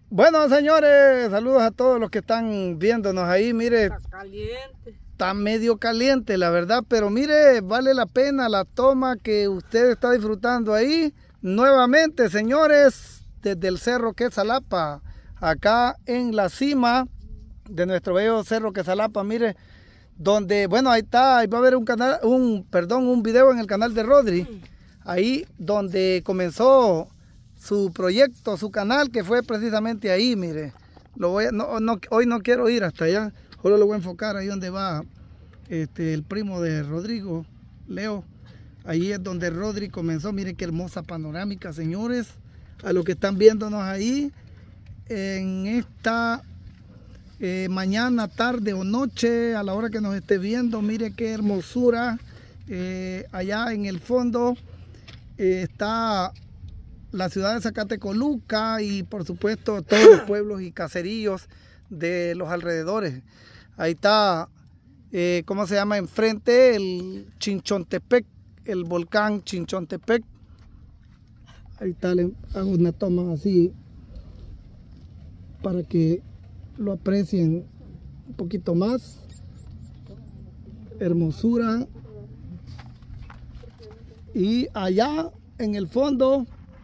Bueno, señores, saludos a todos los que están viéndonos ahí. Mire, Está caliente. está medio caliente, la verdad, pero mire, vale la pena la toma que usted está disfrutando ahí. Nuevamente, señores, desde el Cerro Quesalapa, acá en la cima de nuestro bello Cerro Quesalapa, mire, donde, bueno, ahí está, ahí va a haber un video en el canal de Rodri, ahí donde comenzó su proyecto, su canal, que fue precisamente ahí, mire. Hoy no quiero ir hasta allá, solo lo voy a enfocar ahí donde va el primo de Rodrigo, Leo. Ahí es donde Rodri comenzó. Miren qué hermosa panorámica, señores, a los que están viéndonos ahí en esta mañana, tarde o noche, a la hora que nos esté viendo. Mire qué hermosura. Allá en el fondo está la ciudad de Zacatecoluca y por supuesto todos los pueblos y caseríos de los alrededores. Ahí está, ¿cómo se llama? Enfrente el Chinchontepec, el volcán Chinchontepec. Ahí está, le hago una toma así para que lo aprecien un poquito más. Hermosura. Y allá en el fondo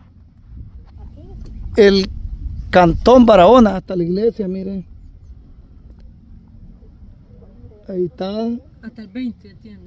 el Cantón Barahona, hasta la iglesia, miren. Ahí está. Hasta el 20, ¿entiendes?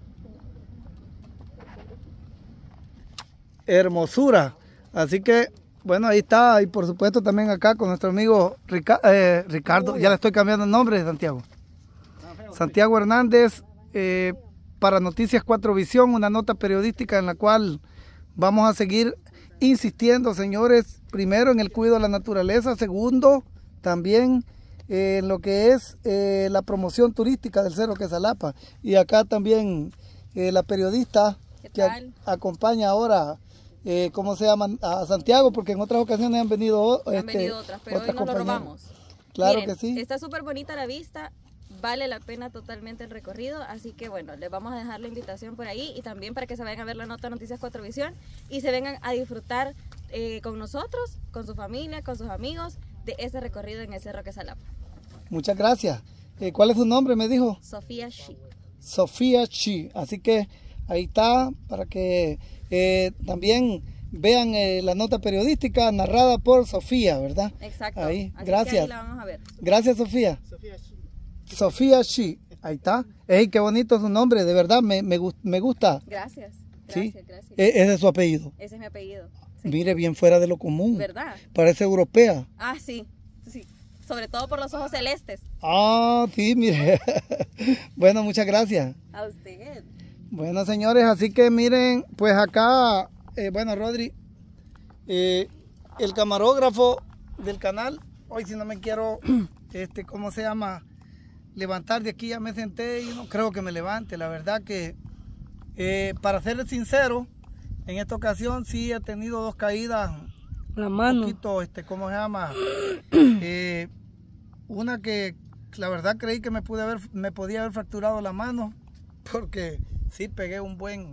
Hermosura. Así que, bueno, ahí está. Y por supuesto también acá con nuestro amigo Ricardo. Ya le estoy cambiando el nombre de Santiago. Santiago Hernández, para Noticias 4 Visión, una nota periodística en la cual vamos a seguir insistiendo, señores, primero en el cuidado de la naturaleza, segundo, también en lo que es la promoción turística del Cerro Quesalapa. Y acá también la periodista que acompaña ahora, ¿cómo se llama? A Santiago, porque en otras ocasiones han venido otras, pero hoy no lo robamos. Claro. Miren, que sí. Está súper bonita la vista. Vale la pena totalmente el recorrido, así que bueno, les vamos a dejar la invitación por ahí y también para que se vayan a ver la nota Noticias 4 Visión y se vengan a disfrutar con nosotros, con su familia, con sus amigos de ese recorrido en el Cerro Quesalapa. Muchas gracias. ¿Cuál es su nombre, me dijo? Sofía Shi. Sofía Shi. Así que ahí está para que también vean la nota periodística narrada por Sofía, ¿verdad? Exacto. Ahí, así gracias. que ahí la vamos a ver. Gracias, Sofía. Sofía Shi, ahí está. Ey, qué bonito su nombre, de verdad, me gusta. Gracias. ¿Sí? Gracias. Ese es su apellido. Ese es mi apellido. Sí. Mire, bien fuera de lo común. ¿Verdad? Parece europea. Ah, sí. Sobre todo por los ojos celestes. Ah, sí, mire. Bueno, muchas gracias. A usted. Bueno, señores, así que miren, pues acá, bueno, Rodri, el camarógrafo del canal, hoy si no me quiero, ¿cómo se llama? Levantar de aquí, ya me senté y no creo que me levante. La verdad que, para ser sincero, en esta ocasión sí he tenido dos caídas. La mano. Un poquito, ¿cómo se llama? Una que la verdad creí que me podía haber fracturado la mano, porque sí pegué un buen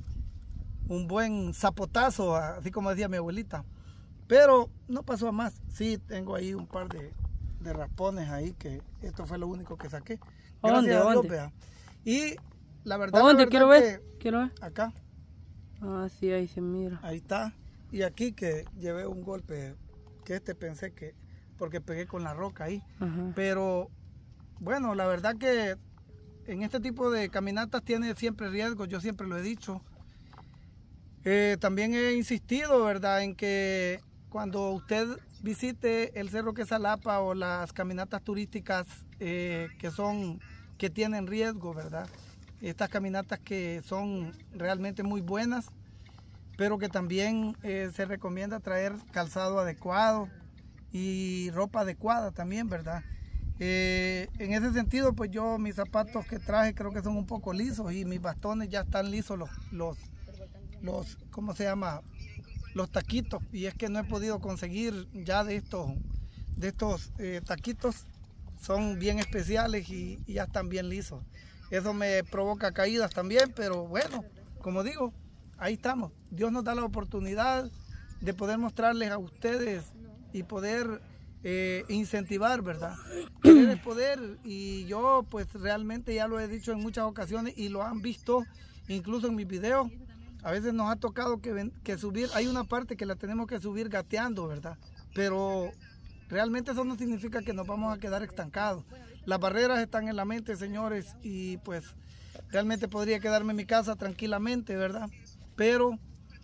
zapotazo, así como decía mi abuelita. Pero no pasó a más. Sí, tengo ahí un par de raspones ahí, que esto fue lo único que saqué. Gracias a Dios, vea. Y la verdad, ¿Dónde? Quiero ver. Acá. Ah, sí, ahí se mira. Ahí está. Y aquí que llevé un golpe, que pensé que, porque pegué con la roca ahí. Ajá. Pero, bueno, la verdad que en este tipo de caminatas tiene siempre riesgos, yo siempre lo he dicho. También he insistido, ¿verdad?, en que cuando usted visite el Cerro Quesalapa o las caminatas turísticas que tienen riesgo, ¿verdad? Estas caminatas que son realmente muy buenas, pero que también se recomienda traer calzado adecuado y ropa adecuada también, ¿verdad? En ese sentido, pues yo mis zapatos que traje creo que son un poco lisos y mis bastones ya están lisos los ¿cómo se llama? Los taquitos, y es que no he podido conseguir ya de estos taquitos. Son bien especiales y ya están bien lisos. Eso me provoca caídas también, pero bueno, como digo, ahí estamos. Dios nos da la oportunidad de poder mostrarles a ustedes y poder incentivar, ¿verdad? Querer es poder, y yo pues realmente ya lo he dicho en muchas ocasiones y lo han visto incluso en mis videos. A veces nos ha tocado que subir, hay una parte que la tenemos que subir gateando, ¿verdad? Pero realmente eso no significa que nos vamos a quedar estancados. Las barreras están en la mente, señores, y pues realmente podría quedarme en mi casa tranquilamente, ¿verdad? Pero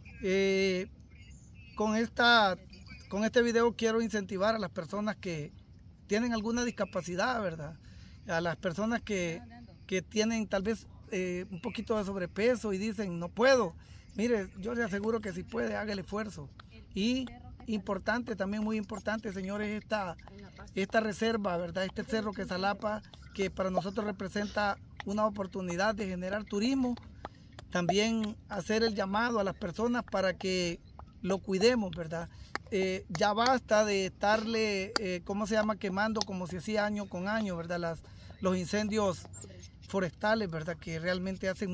con este video quiero incentivar a las personas que tienen alguna discapacidad, ¿verdad? A las personas que tienen tal vez un poquito de sobrepeso y dicen, no puedo. Mire, yo le aseguro que si puede, haga el esfuerzo. Y importante, también muy importante, señores, esta reserva, ¿verdad? Este cerro Quesalapa, que para nosotros representa una oportunidad de generar turismo. También hacer el llamado a las personas para que lo cuidemos, ¿verdad? Ya basta de estarle, quemando como se hacía año con año, ¿verdad? Los incendios forestales, ¿verdad? Que realmente hacen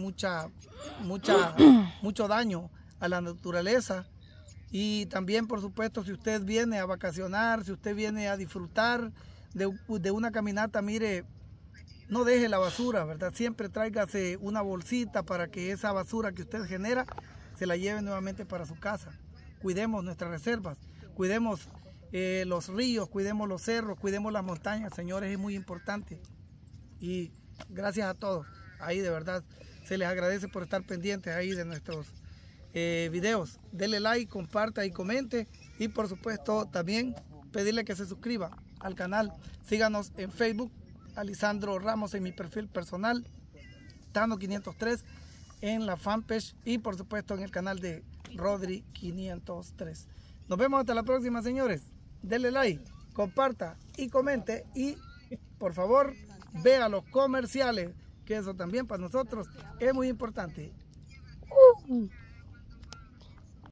mucho daño a la naturaleza. Y también, por supuesto, si usted viene a vacacionar, si usted viene a disfrutar de una caminata, mire, no deje la basura, ¿verdad? Siempre tráigase una bolsita para que esa basura que usted genera se la lleve nuevamente para su casa. Cuidemos nuestras reservas, cuidemos los ríos, cuidemos los cerros, cuidemos las montañas, señores, es muy importante. Y gracias a todos, ahí de verdad se les agradece por estar pendientes ahí de nuestros videos. Denle like, comparta y comente, y por supuesto también pedirle que se suscriba al canal. Síganos en Facebook, Alisandro Ramos en mi perfil personal, Tano 503 en la fanpage, y por supuesto en el canal de Rodri 503. Nos vemos hasta la próxima, señores. Denle like, comparta y comente, y por favor vea los comerciales, que eso también para nosotros es muy importante.